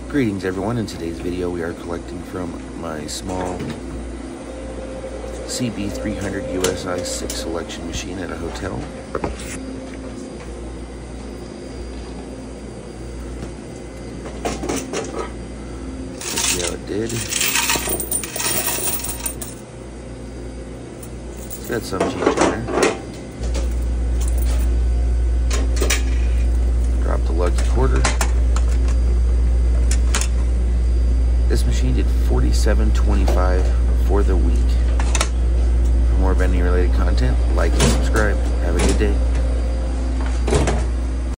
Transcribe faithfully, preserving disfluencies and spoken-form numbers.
Greetings everyone, in today's video we are collecting from my small C B three hundred U S I six selection machine at a hotel. Let's see how it did. It's got some change in there. Drop the lucky quarter. This machine did forty-seven twenty-five for the week. For more vending related content, like and subscribe. Have a good day.